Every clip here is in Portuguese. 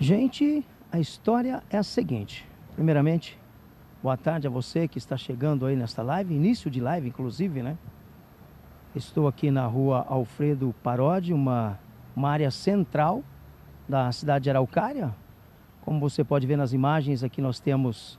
Gente, a história é a seguinte. Primeiramente, boa tarde a você que está chegando aí nesta live, início de live inclusive, né? Estou aqui na rua Alfredo Parodi, uma área central da cidade de Araucária. Como você pode ver nas imagens, aqui nós temos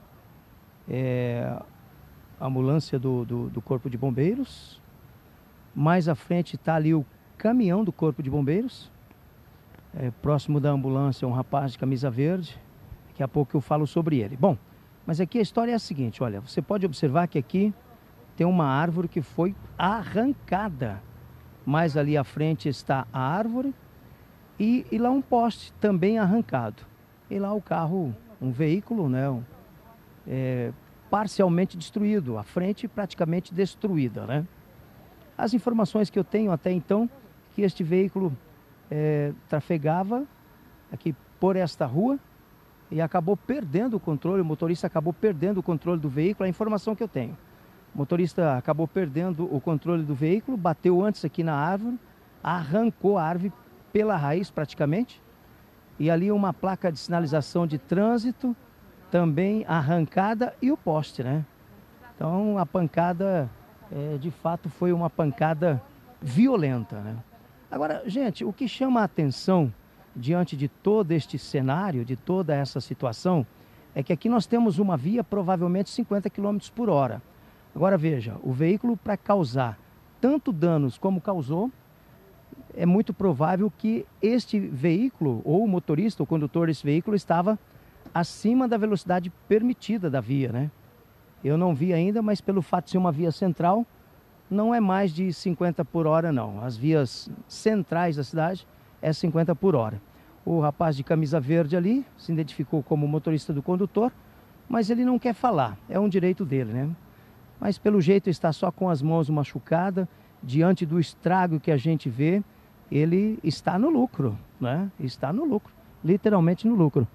a ambulância do Corpo de Bombeiros. Mais à frente está ali o caminhão do Corpo de Bombeiros. Próximo da ambulância, um rapaz de camisa verde. Daqui a pouco eu falo sobre ele. Bom, mas aqui a história é a seguinte, olha, você pode observar que aqui tem uma árvore que foi arrancada. Mais ali à frente está a árvore e lá um poste também arrancado. E lá o carro, um veículo, né, parcialmente destruído, a frente praticamente destruída, né? As informações que eu tenho até então, que este veículo trafegava aqui por esta rua e acabou perdendo o controle, o motorista acabou perdendo o controle do veículo, a informação que eu tenho. O motorista acabou perdendo o controle do veículo, bateu antes aqui na árvore, arrancou a árvore pela raiz praticamente, e ali uma placa de sinalização de trânsito também arrancada e o poste, né? Então a pancada, de fato, foi uma pancada violenta, né? Agora, gente, o que chama a atenção diante de todo este cenário, de toda essa situação, é que aqui nós temos uma via provavelmente 50 km por hora. Agora veja, o veículo, para causar tanto danos como causou, é muito provável que este veículo, ou o motorista, o condutor desse veículo, estava acima da velocidade permitida da via, né? Eu não vi ainda, mas pelo fato de ser uma via central, não é mais de 50 por hora não. As vias centrais da cidade é 50 por hora. O rapaz de camisa verde ali se identificou como motorista do condutor, mas ele não quer falar, é um direito dele, né? Mas pelo jeito está só com as mãos machucadas, diante do estrago que a gente vê, ele está no lucro, né? Está no lucro, literalmente no lucro.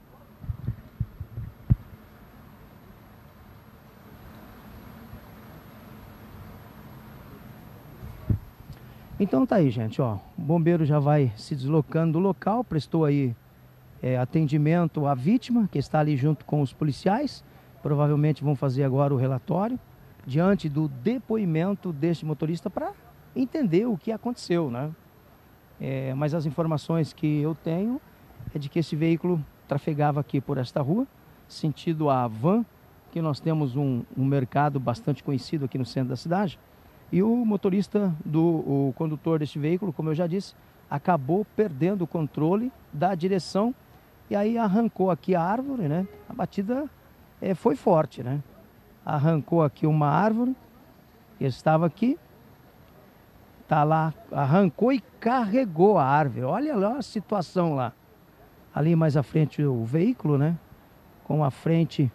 Então tá aí, gente, ó, o bombeiro já vai se deslocando do local, prestou aí atendimento à vítima, que está ali junto com os policiais, provavelmente vão fazer agora o relatório, diante do depoimento deste motorista para entender o que aconteceu, né? Mas as informações que eu tenho é de que esse veículo trafegava aqui por esta rua, sentido a Van, que nós temos um mercado bastante conhecido aqui no centro da cidade. E o motorista, o condutor deste veículo, como eu já disse, acabou perdendo o controle da direção e aí arrancou aqui a árvore, né? A batida foi forte, né? Arrancou aqui uma árvore que estava aqui, tá lá, arrancou e carregou a árvore. Olha lá a situação lá. Ali mais à frente o veículo, né? Com a frente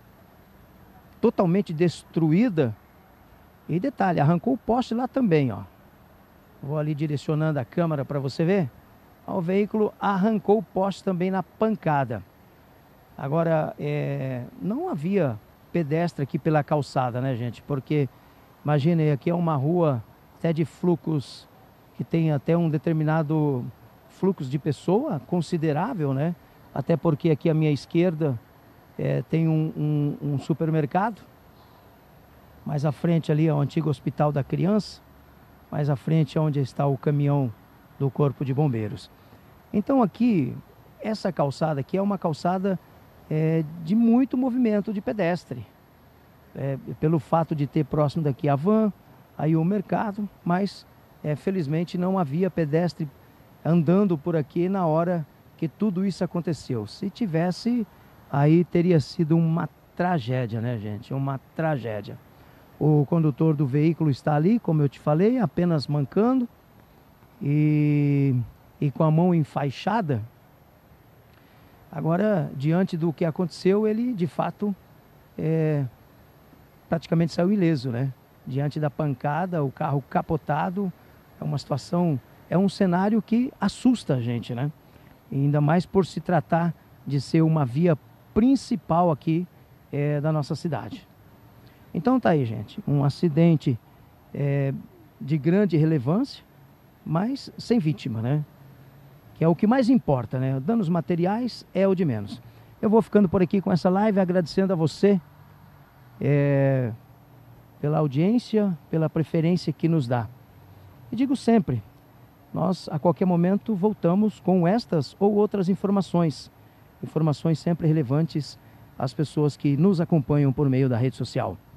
totalmente destruída. E detalhe, arrancou o poste lá também, ó. Vou ali direcionando a câmera para você ver. O veículo arrancou o poste também na pancada. Agora, não havia pedestre aqui pela calçada, né, gente? Porque, imagine, aqui é uma rua até de fluxos, que tem até um determinado fluxo de pessoa considerável, né? Até porque aqui à minha esquerda tem um supermercado. Mais à frente ali é o antigo Hospital da Criança. Mais à frente é onde está o caminhão do Corpo de Bombeiros. Então aqui, essa calçada aqui é uma calçada de muito movimento de pedestre. Pelo fato de ter próximo daqui a van, aí o mercado, mas felizmente não havia pedestre andando por aqui na hora que tudo isso aconteceu. Se tivesse, aí teria sido uma tragédia, né, gente? Uma tragédia. O condutor do veículo está ali, como eu te falei, apenas mancando e com a mão enfaixada. Agora, diante do que aconteceu, ele de fato praticamente saiu ileso, né? Diante da pancada, o carro capotado, é uma situação, é um cenário que assusta a gente, né? E ainda mais por se tratar de ser uma via principal aqui da nossa cidade. Então tá aí, gente, um acidente de grande relevância, mas sem vítima, né? que é o que mais importa, né? Danos materiais é o de menos. Eu vou ficando por aqui com essa live, agradecendo a você pela audiência, pela preferência que nos dá. E digo sempre, nós a qualquer momento voltamos com estas ou outras informações. Informações sempre relevantes às pessoas que nos acompanham por meio da rede social.